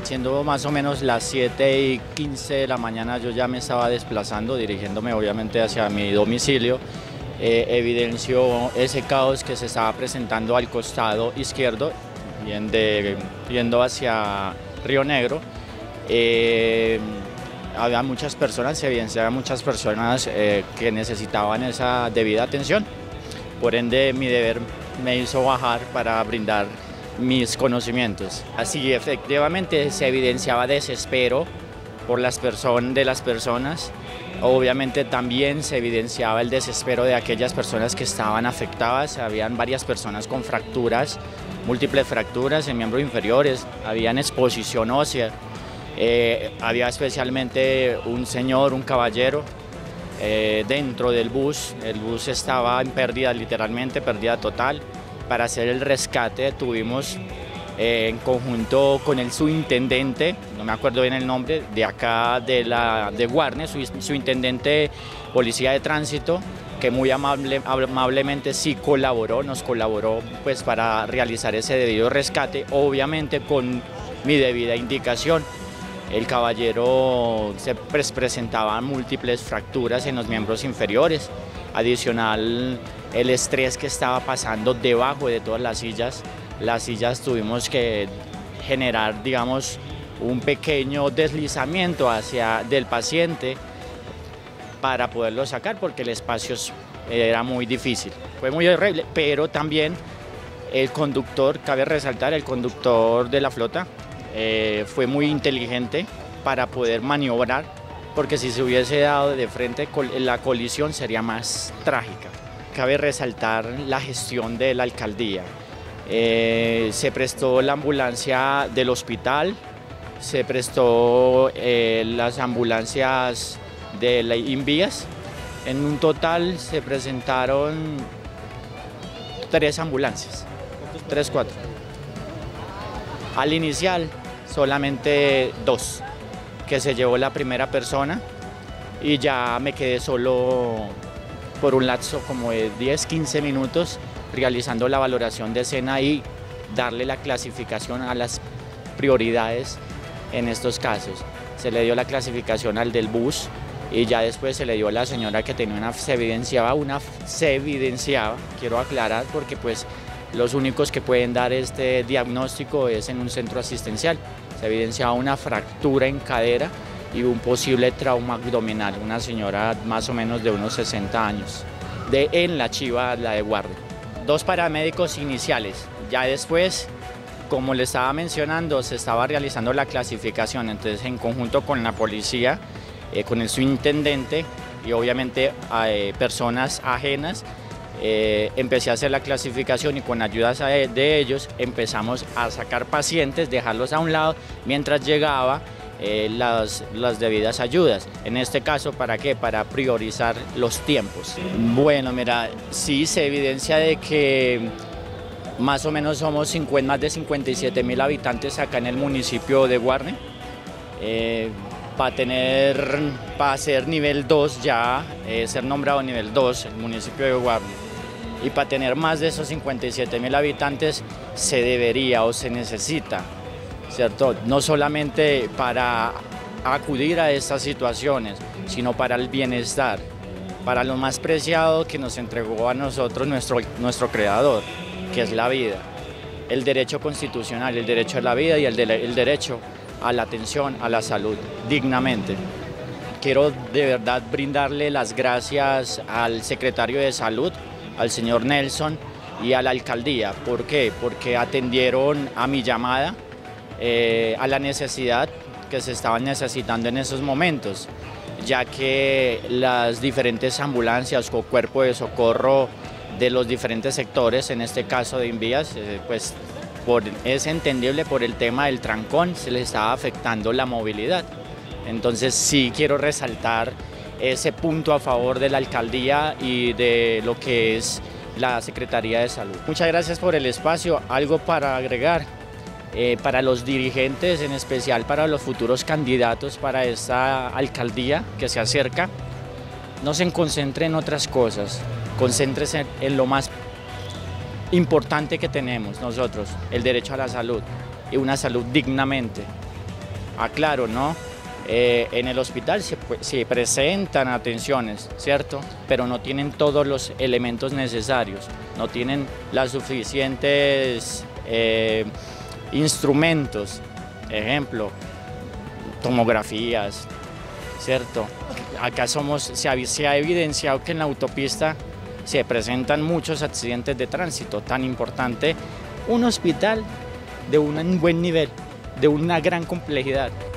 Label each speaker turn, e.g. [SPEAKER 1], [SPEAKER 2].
[SPEAKER 1] Siendo más o menos las 7:15 de la mañana, yo ya me estaba desplazando, dirigiéndome obviamente hacia mi domicilio. Evidenció ese caos que se estaba presentando al costado izquierdo, yendo hacia Río Negro. Había muchas personas, se evidenciaban muchas personas que necesitaban esa debida atención. Por ende, mi deber me hizo bajar para brindar mis conocimientos. Así, efectivamente, se evidenciaba desespero de las personas. Obviamente también se evidenciaba el desespero de aquellas personas que estaban afectadas. Habían varias personas con fracturas, múltiples fracturas en miembros inferiores, habían exposición ósea. Había especialmente un señor, un caballero, dentro del bus. El bus estaba en pérdida, literalmente pérdida total. Para hacer el rescate tuvimos en conjunto con el subintendente, no me acuerdo bien el nombre, de acá de Guarne, subintendente policía de tránsito, que muy amablemente sí nos colaboró pues para realizar ese debido rescate, obviamente con mi debida indicación. El caballero se presentaba múltiples fracturas en los miembros inferiores, adicional el estrés que estaba pasando debajo de todas las sillas tuvimos que generar, digamos, un pequeño deslizamiento del paciente para poderlo sacar porque el espacio era muy difícil. Fue muy horrible, pero también el conductor, cabe resaltar, el conductor de la flota fue muy inteligente para poder maniobrar, porque si se hubiese dado de frente la colisión sería más trágica. Cabe resaltar la gestión de la alcaldía. Se prestó la ambulancia del hospital, se prestó las ambulancias de la Invías. En un total se presentaron 3 ambulancias, 4. Al inicial solamente 2, que se llevó la primera persona y ya me quedé solo por un lapso como de 10-15 minutos realizando la valoración de escena y darle la clasificación a las prioridades en estos casos. Se le dio la clasificación al del bus y ya después se le dio a la señora que tenía se evidenciaba, quiero aclarar, porque pues los únicos que pueden dar este diagnóstico es en un centro asistencial. Se evidenciaba una fractura en cadera y un posible trauma abdominal, una señora más o menos de unos 60 años, en la Chiva, la de Guardia. 2 paramédicos iniciales, ya después, como le estaba mencionando, se estaba realizando la clasificación, entonces en conjunto con la policía, con el subintendente y obviamente personas ajenas, empecé a hacer la clasificación y con ayuda de ellos empezamos a sacar pacientes, dejarlos a un lado mientras llegaba las debidas ayudas. En este caso, ¿para qué? Para priorizar los tiempos. Bueno, mira, sí se evidencia de que más o menos somos más de 57.000 habitantes acá en el municipio de Guarne. Para ser nivel 2 ya, ser nombrado nivel 2 el municipio de Guarne. Y para tener más de esos 57.000 habitantes se debería o se necesita, ¿cierto? No solamente para acudir a estas situaciones, sino para el bienestar, para lo más preciado que nos entregó a nosotros nuestro creador, que es la vida, el derecho constitucional, el derecho a la vida y el derecho a la atención, a la salud, dignamente. Quiero de verdad brindarle las gracias al secretario de Salud, al señor Nelson, y a la alcaldía. ¿Por qué? Porque atendieron a mi llamada, a la necesidad que se estaban necesitando en esos momentos, ya que las diferentes ambulancias o cuerpos de socorro de los diferentes sectores, en este caso de Invías, pues es entendible por el tema del trancón, se les estaba afectando la movilidad. Entonces sí quiero resaltar ese punto a favor de la alcaldía y de lo que es la Secretaría de Salud. Muchas gracias por el espacio. Algo para agregar, para los dirigentes, en especial para los futuros candidatos para esta alcaldía que se acerca, no se concentren en otras cosas, concéntrense en lo más importante que tenemos nosotros, el derecho a la salud y una salud dignamente. Aclaro, ¿no? En el hospital se presentan atenciones, ¿cierto? Pero no tienen todos los elementos necesarios, no tienen las suficientes instrumentos, ejemplo, tomografías, ¿cierto? Acá se ha evidenciado que en la autopista se presentan muchos accidentes de tránsito, tan importante un hospital de un buen nivel, de una gran complejidad.